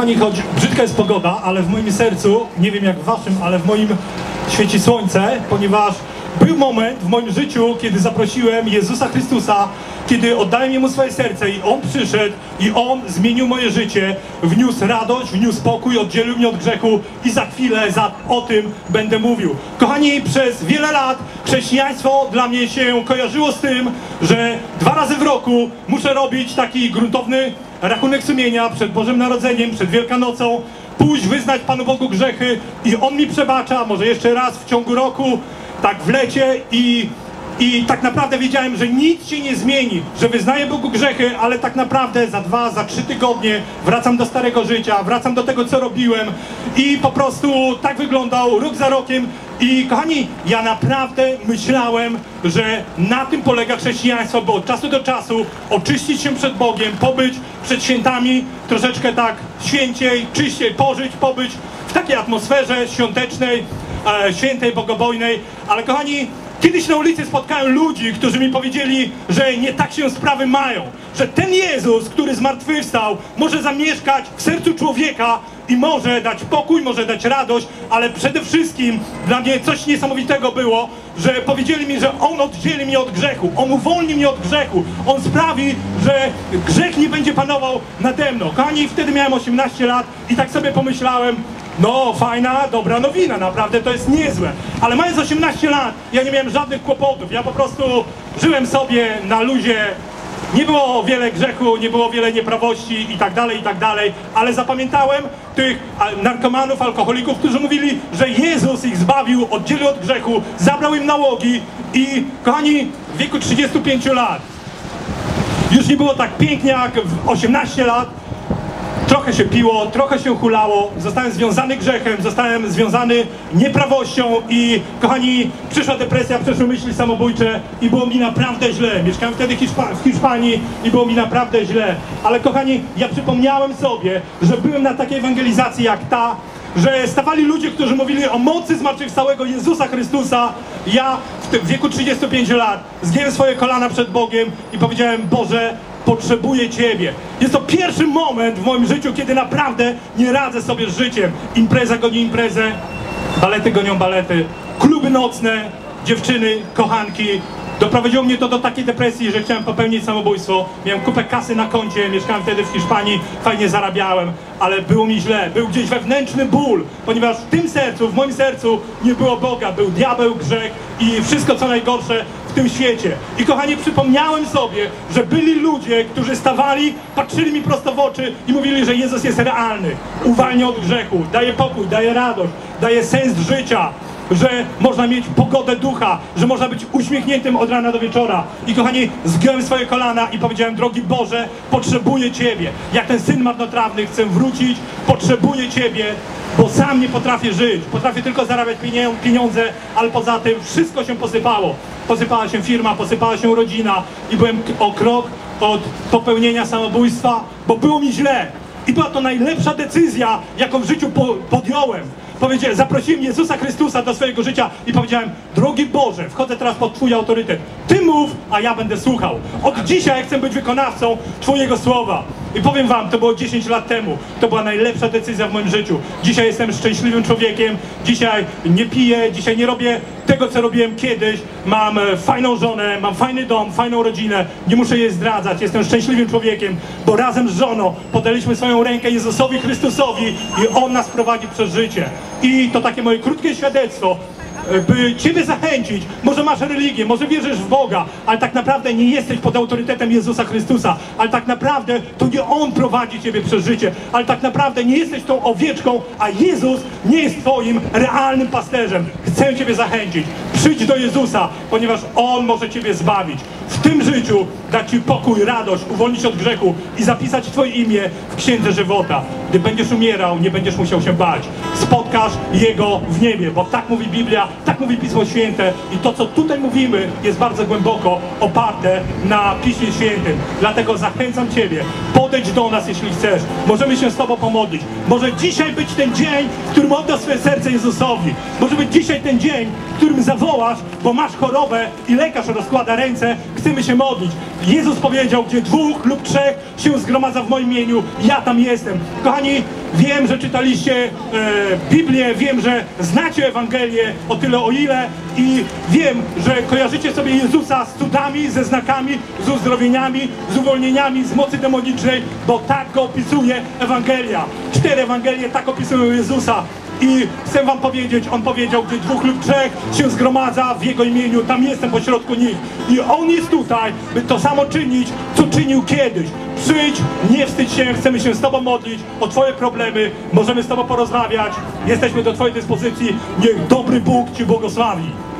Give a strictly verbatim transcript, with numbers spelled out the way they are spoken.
Kochani, choć brzydka jest pogoda, ale w moim sercu, nie wiem jak w waszym, ale w moim świeci słońce, ponieważ był moment w moim życiu, kiedy zaprosiłem Jezusa Chrystusa, kiedy oddałem Jemu swoje serce i On przyszedł i On zmienił moje życie, wniósł radość, wniósł spokój, oddzielił mnie od grzechu i za chwilę za, o tym będę mówił. Kochani, przez wiele lat chrześcijaństwo dla mnie się kojarzyło z tym, że dwa razy w roku muszę robić taki gruntowny rachunek sumienia przed Bożym Narodzeniem, przed Wielkanocą, pójść, wyznać Panu Bogu grzechy i On mi przebacza, może jeszcze raz w ciągu roku, tak w lecie i, i tak naprawdę wiedziałem, że nic się nie zmieni, że wyznaję Bogu grzechy, ale tak naprawdę za dwa, za trzy tygodnie wracam do starego życia, wracam do tego, co robiłem i po prostu tak wyglądał rok za rokiem. I kochani, ja naprawdę myślałem, że na tym polega chrześcijaństwo, bo od czasu do czasu oczyścić się przed Bogiem, pobyć przed świętami, troszeczkę tak święciej, czyściej pożyć, pobyć w takiej atmosferze świątecznej, e, świętej, bogobojnej. Ale kochani, kiedyś na ulicy spotkałem ludzi, którzy mi powiedzieli, że nie tak się sprawy mają, że ten Jezus, który zmartwychwstał, może zamieszkać w sercu człowieka i może dać pokój, może dać radość, ale przede wszystkim dla mnie coś niesamowitego było, że powiedzieli mi, że On oddzieli mnie od grzechu, On uwolni mnie od grzechu, On sprawi, że grzech nie będzie panował nade mną. Kochani, wtedy miałem osiemnaście lat i tak sobie pomyślałem, no fajna, dobra nowina, naprawdę to jest niezłe. Ale mając osiemnaście lat, ja nie miałem żadnych kłopotów, ja po prostu żyłem sobie na luzie. Nie było wiele grzechu, nie było wiele nieprawości i tak dalej, i tak dalej, ale zapamiętałem tych narkomanów, alkoholików, którzy mówili, że Jezus ich zbawił, oddzielił od grzechu, zabrał im nałogi i kochani, w wieku trzydziestu pięciu lat już nie było tak pięknie jak w osiemnaście lat. Trochę się piło, trochę się hulało, zostałem związany grzechem, zostałem związany nieprawością i kochani, przyszła depresja, przyszły myśli samobójcze i było mi naprawdę źle. Mieszkałem wtedy Hiszpa w Hiszpanii i było mi naprawdę źle. Ale kochani, ja przypomniałem sobie, że byłem na takiej ewangelizacji jak ta, że stawali ludzie, którzy mówili o mocy zmartwychwstałego Jezusa Chrystusa. Ja w tym wieku trzydziestu pięciu lat zgięłem swoje kolana przed Bogiem i powiedziałem, Boże, potrzebuję Ciebie. Jest to pierwszy moment w moim życiu, kiedy naprawdę nie radzę sobie z życiem. Impreza goni imprezę, balety gonią balety, kluby nocne, dziewczyny, kochanki. Doprowadziło mnie to do takiej depresji, że chciałem popełnić samobójstwo. Miałem kupę kasy na koncie, mieszkałem wtedy w Hiszpanii, fajnie zarabiałem, ale było mi źle. Był gdzieś wewnętrzny ból, ponieważ w tym sercu, w moim sercu nie było Boga. Był diabeł, grzech i wszystko co najgorsze w tym świecie. I kochani, przypomniałem sobie, że byli ludzie, którzy stawali, patrzyli mi prosto w oczy i mówili, że Jezus jest realny. Uwalnia od grzechu, daje pokój, daje radość, daje sens życia, że można mieć pogodę ducha, że można być uśmiechniętym od rana do wieczora. I kochani, zgiąłem swoje kolana i powiedziałem, drogi Boże, potrzebuję Ciebie. Jak ten syn marnotrawny, chcę wrócić, potrzebuję Ciebie, bo sam nie potrafię żyć. Potrafię tylko zarabiać pieniądze, ale poza tym wszystko się posypało. Posypała się firma, posypała się rodzina i byłem o krok od popełnienia samobójstwa, bo było mi źle. I była to najlepsza decyzja, jaką w życiu po podjąłem. Powiedziałem, zaprosiłem Jezusa Chrystusa do swojego życia i powiedziałem, drogi Boże, wchodzę teraz pod Twój autorytet. Ty mów, a ja będę słuchał. Od dzisiaj chcę być wykonawcą Twojego słowa. I powiem wam, to było dziesięć lat temu. To była najlepsza decyzja w moim życiu. Dzisiaj jestem szczęśliwym człowiekiem. Dzisiaj nie piję, dzisiaj nie robię tego, co robiłem kiedyś. Mam fajną żonę, mam fajny dom, fajną rodzinę. Nie muszę jej zdradzać. Jestem szczęśliwym człowiekiem, bo razem z żoną podaliśmy swoją rękę Jezusowi Chrystusowi i On nas prowadzi przez życie. I to takie moje krótkie świadectwo, by Ciebie zachęcić. Może masz religię, może wierzysz w Boga, ale tak naprawdę nie jesteś pod autorytetem Jezusa Chrystusa, ale tak naprawdę to nie On prowadzi Ciebie przez życie, ale tak naprawdę nie jesteś tą owieczką, a Jezus nie jest Twoim realnym pasterzem. Chcę Ciebie zachęcić. Przyjdź do Jezusa, ponieważ On może Ciebie zbawić. W tym życiu dać Ci pokój, radość, uwolnić od grzechu i zapisać Twoje imię w Księdze Żywota. Gdy będziesz umierał, nie będziesz musiał się bać. Spotkasz Jego w niebie, bo tak mówi Biblia, tak mówi Pismo Święte i to, co tutaj mówimy, jest bardzo głęboko oparte na Piśmie Świętym. Dlatego zachęcam Ciebie, podejdź do nas, jeśli chcesz. Możemy się z Tobą pomodlić. Może dzisiaj być ten dzień, w którym oddasz swoje serce Jezusowi. Może być dzisiaj ten dzień, w którym zawodzi wołasz, bo masz chorobę i lekarz rozkłada ręce, chcemy się modlić. Jezus powiedział, gdzie dwóch lub trzech się zgromadza w moim imieniu, ja tam jestem. Kochani, wiem, że czytaliście e, Biblię, wiem, że znacie Ewangelię o tyle o ile i wiem, że kojarzycie sobie Jezusa z cudami, ze znakami, z uzdrowieniami, z uwolnieniami, z mocy demonicznej, bo tak go opisuje Ewangelia. Cztery Ewangelie tak opisują Jezusa. I chcę wam powiedzieć, on powiedział, gdzie dwóch lub trzech się zgromadza w jego imieniu, tam jestem pośrodku nich. I on jest tutaj, by to samo czynić, co czynił kiedyś. Przyjdź, nie wstydź się, chcemy się z tobą modlić o twoje problemy, możemy z tobą porozmawiać, jesteśmy do twojej dyspozycji. Niech dobry Bóg ci błogosławi.